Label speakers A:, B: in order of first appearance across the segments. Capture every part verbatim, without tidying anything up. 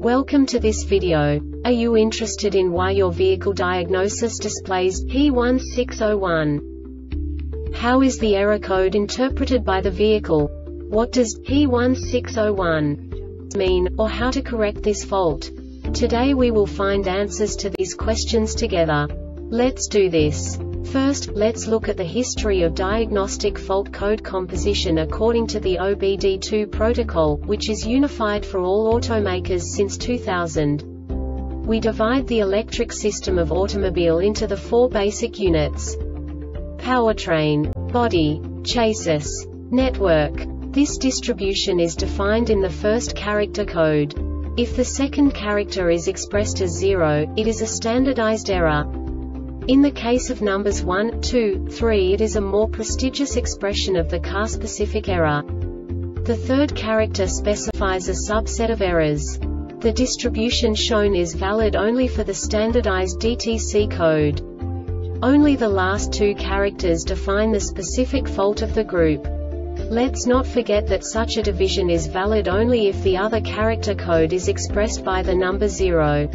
A: Welcome to this video. Are you interested in why your vehicle diagnosis displays P one six zero one? How is the error code interpreted by the vehicle? What does P one six zero one mean, or how to correct this fault? Today we will find answers to these questions together. Let's do this. First, let's look at the history of diagnostic fault code composition according to the O B D two protocol, which is unified for all automakers since two thousand. We divide the electric system of automobile into the four basic units: powertrain, body, chassis, network. This distribution is defined in the first character code. If the second character is expressed as zero, it is a standardized error. In the case of numbers one, two, three, it is a more prestigious expression of the car-specific error. The third character specifies a subset of errors. The distribution shown is valid only for the standardized D T C code. Only the last two characters define the specific fault of the group. Let's not forget that such a division is valid only if the other character code is expressed by the number zero.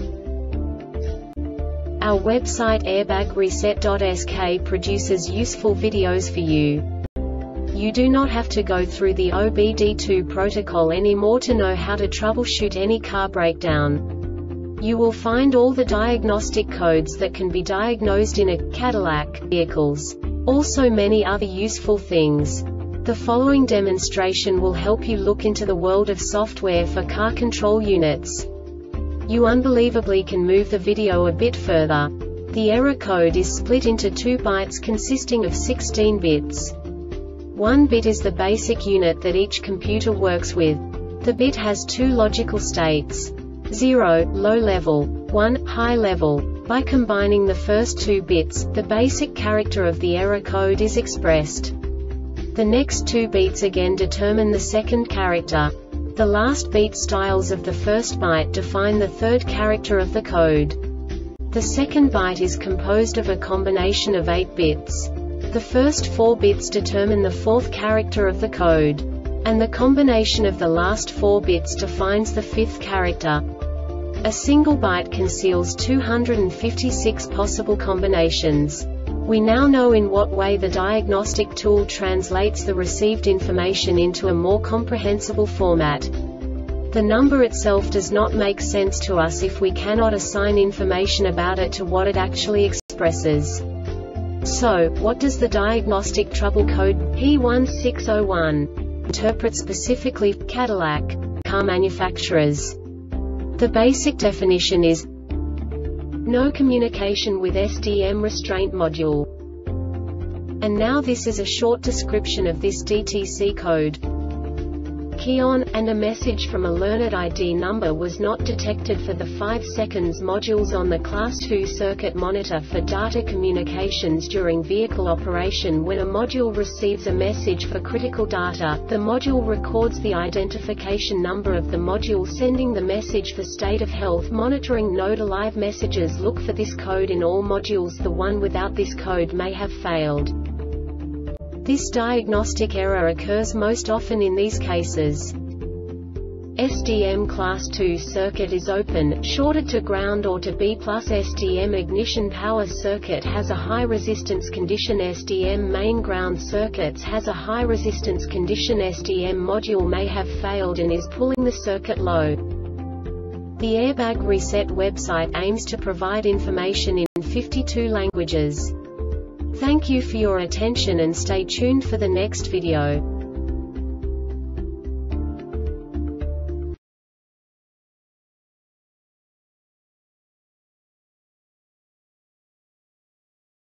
A: Our website airbag reset dot S K produces useful videos for you. You do not have to go through the O B D two protocol anymore to know how to troubleshoot any car breakdown. You will find all the diagnostic codes that can be diagnosed in a Cadillac vehicles. Also many other useful things. The following demonstration will help you look into the world of software for car control units. You unbelievably can move the video a bit further. The error code is split into two bytes consisting of sixteen bits. One bit is the basic unit that each computer works with. The bit has two logical states: zero, low level, one, high level. By combining the first two bits, the basic character of the error code is expressed. The next two bits again determine the second character. The last beat styles of the first byte define the third character of the code. The second byte is composed of a combination of eight bits. The first four bits determine the fourth character of the code. And the combination of the last four bits defines the fifth character. A single byte conceals two hundred fifty-six possible combinations. We now know in what way the diagnostic tool translates the received information into a more comprehensible format. The number itself does not make sense to us if we cannot assign information about it to what it actually expresses. So, what does the diagnostic trouble code P one six zero one interpret specifically for Cadillac car manufacturers? The basic definition is no communication with S D M restraint module. And now this is a short description of this D T C code. Key on, and a message from a learned I D number was not detected for the five seconds modules on the class two circuit monitor for data communications during vehicle operation. When a module receives a message for critical data, the module records the identification number of the module sending the message. For state of health monitoring node alive messages, look for this code in all modules. The one without this code may have failed. This diagnostic error occurs most often in these cases: S D M class two circuit is open, shorted to ground or to B plus. S D M ignition power circuit has a high resistance condition. S D M main ground circuits has a high resistance condition. S D M module may have failed and is pulling the circuit low. The Airbag Reset website aims to provide information in fifty-two languages. Thank you for your attention and stay tuned for the next video.